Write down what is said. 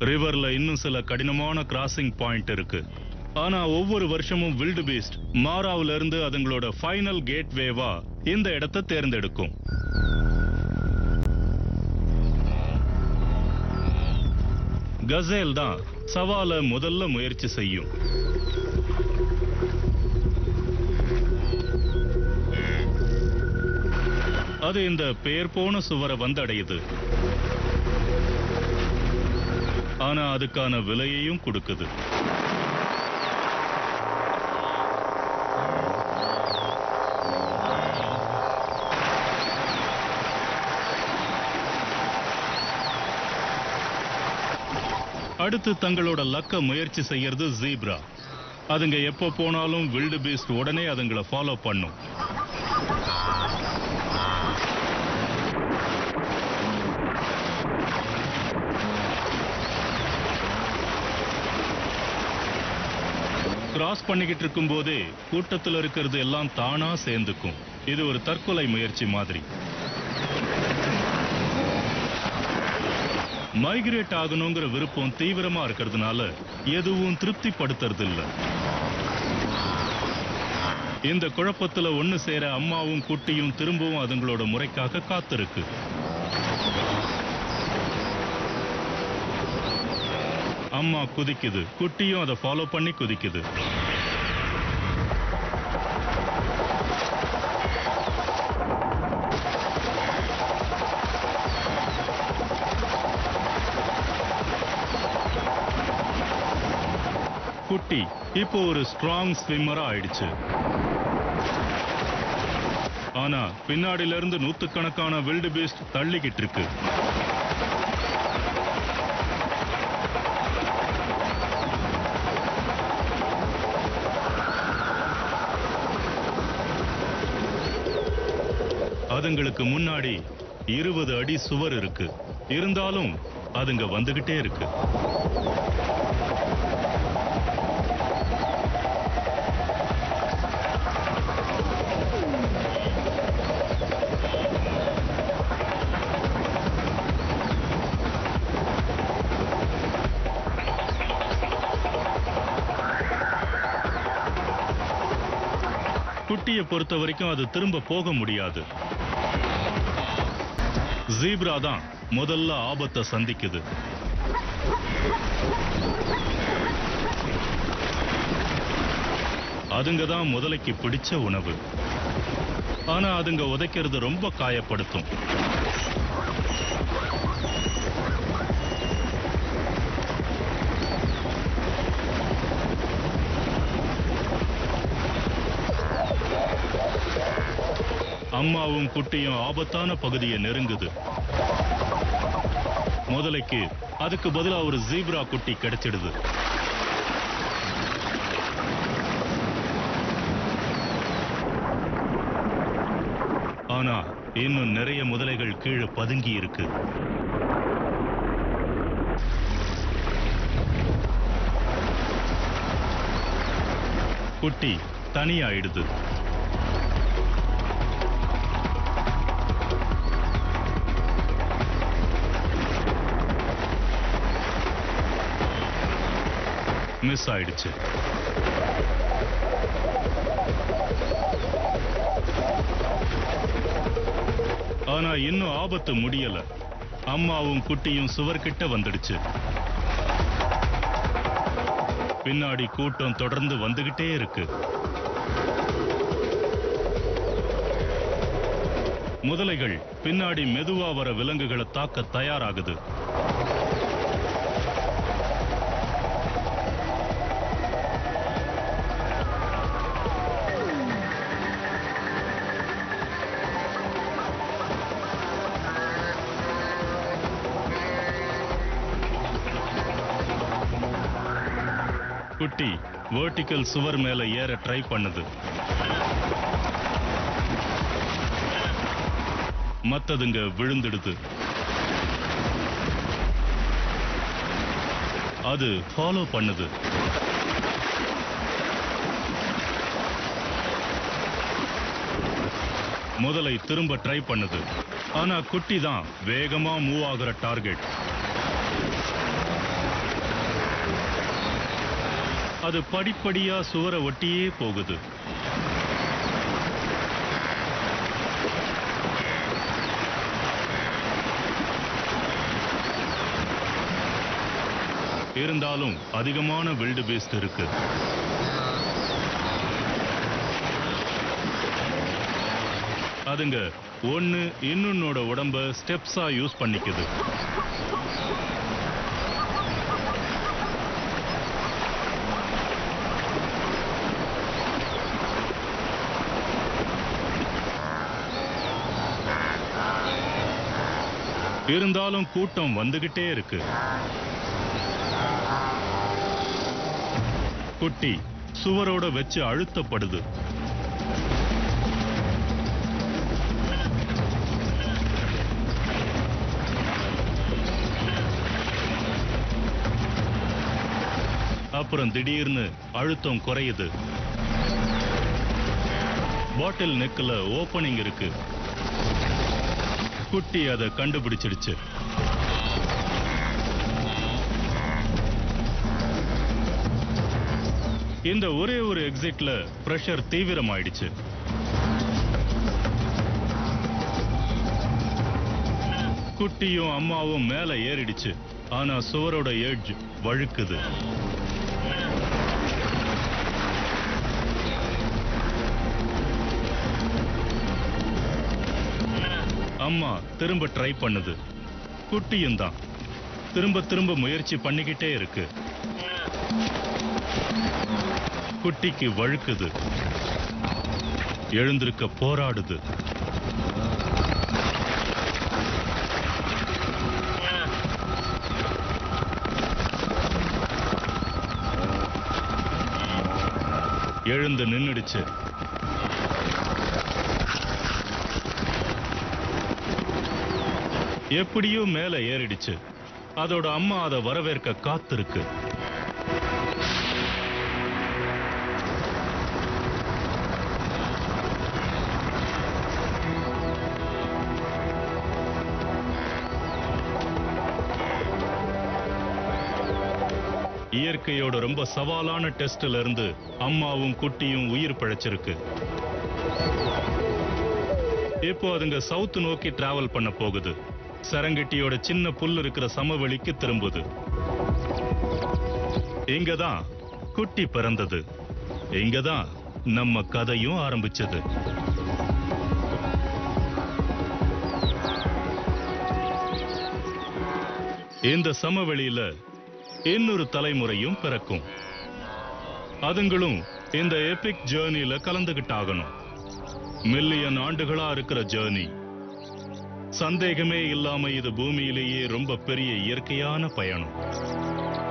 ரிவர்ல இன்னும் சில கடினமான கிராசிங் பாயிண்ட் இருக்கு. ஆனா ஒவ்வொரு வருஷமும் வில்டு பீஸ்ட் மாராவுல இருந்து அதுங்களோட ஃபைனல் கேட்வேவா இந்த இடத்தை தேர்ந்தெடுக்கும். கசேல் தான் சவாலை முதல்ல முயற்சி செய்யும். அது இந்த பெயர் போன சுவரை வந்தடையுது. ஆனா அதுக்கான விலையையும் கொடுக்குது. அடுத்து தங்களோட லக்க முயற்சி செய்யறது ஜீப்ரா. அதுங்க எப்போ போனாலும் வில்டு பீஸ்ட் உடனே அதுங்களை ஃபாலோ பண்ணும். கிராஸ் பண்ணிக்கிட்டு இருக்கும் போதே கூட்டத்தில் இருக்கிறது எல்லாம் தானா சேர்ந்துக்கும். இது ஒரு தற்கொலை முயற்சி மாதிரி. மைக்ரேட் ஆகணுங்கிற விருப்பம் தீவிரமா இருக்கிறதுனால எதுவும் திருப்திப்படுத்துறது இல்ல. இந்த குழப்பத்துல ஒண்ணு சேர அம்மாவும் குட்டியும் திரும்பவும் அதுங்களோட முறைக்காக காத்திருக்கு. அம்மா குதிக்குது, குட்டியும் அதை ஃபாலோ பண்ணி குதிக்குது. குட்டி இப்போ ஒரு ஸ்ட்ராங் ஸ்விம்மரா ஆயிடுச்சு. ஆனா பின்னாடில இருந்து நூத்துக்கணக்கான வில்டு பீஸ்ட் தள்ளிக்கிட்டு இருக்கு. அதுங்களுக்கு முன்னாடி 20 அடி சுவர் இருக்கு. இருந்தாலும் அதுங்க வந்துகிட்டே இருக்கு. குட்டியை பொறுத்த வரைக்கும் அது திரும்ப போக முடியாது. ஜீப்ரா தான் முதல்ல ஆபத்தை சந்திக்குது. அதுங்க தான் முதலைக்கு பிடிச்ச உணவு. ஆனா அதுங்க உதைக்கிறது ரொம்ப காயப்படுத்தும். அம்மாவும் குட்டியும் ஆபத்தான பகுதியை நெருங்குது. முதலைக்கு அதுக்கு பதிலா ஒரு ஜீப்ரா குட்டி கிடைச்சிடுது. ஆனா இன்னும் நிறைய முதலைகள் கீழே பதுங்கி இருக்கு. குட்டி தனியாயிடுது. மிஸ் ஆயிடுச்சு. ஆனா இன்னும் ஆபத்து முடியல. அம்மாவும் குட்டியும் சுவர்கிட்ட வந்துடுச்சு. பின்னாடி கூட்டம் தொடர்ந்து வந்துகிட்டே இருக்கு. முதலைகள் பின்னாடி மெதுவா வர விலங்குகளை தாக்க தயாராகுது. குட்டி வெர்டிகல் சுவர் மேல ஏற ட்ரை பண்ணுது. மத்ததுங்க விழுந்துடுது. அது ஃபாலோ பண்ணுது. முதலை திரும்ப ட்ரை பண்ணுது. ஆனா குட்டி தான் வேகமா மூவ் ஆகுற டார்கெட். அது படிப்படியா சுவரை ஒட்டியே போகுது. இருந்தாலும் அதிகமான வில்டு பீஸ்ட் இருக்கு. அதுங்க ஒன்னு இன்னொன்னோட உடம்ப ஸ்டெப்ஸா யூஸ் பண்ணிக்குது. இருந்தாலும் கூட்டம் வந்துகிட்டே இருக்கு. குட்டி சுவரோட வச்சு அழுத்தப்படுது. அப்புறம் திடீர்னு அழுத்தம் குறையுது. பாட்டில் நெக்ல ஓபனிங் இருக்கு. குட்டி அதை கண்டுபிடிச்சிடுச்சு. இந்த ஒரே ஒரு எக்ஸிட்ல பிரஷர் தீவிரமாயிடுச்சு. குட்டியும் அம்மாவும் மேல ஏறிடுச்சு. ஆனா சுவரோட எட்ஜ் வழுக்குது. அம்மா திரும்ப ட்ரை பண்ணுது. குட்டியும் தான் திரும்ப திரும்ப முயற்சி பண்ணிக்கிட்டே இருக்கு. குட்டிக்கு வழுக்குது. எழுந்திருக்க போராடுது. எழுந்து நின்னுடுச்சு. எப்படியோ மேல ஏறிடுச்சு. அதோட அம்மா அதை வரவேற்க காத்திருக்கு. இயற்கையோட ரொம்ப சவாலான டெஸ்ட்ல இருந்து அம்மாவும் குட்டியும் உயிர் பிழைச்சிருக்கு. இப்போ அதுங்க சவுத் நோக்கி டிராவல் பண்ண போகுது. சரங்கட்டியோட சின்ன புல் இருக்கிற சமவெளிக்கு திரும்புது. இங்கதான் குட்டி பிறந்தது. இங்கதான் நம்ம கதையும் ஆரம்பிச்சது. இந்த சமவெளியில இன்னொரு தலைமுறையும் பிறக்கும். அதுங்களும் இந்த எபிக் ஜேர்னில கலந்துகிட்டாகணும். மில்லியன் ஆண்டுகளா இருக்கிற ஜேர்னி. சந்தேகமே இல்லாம இது பூமியிலேயே ரொம்ப பெரிய இயற்கையான பயணம்.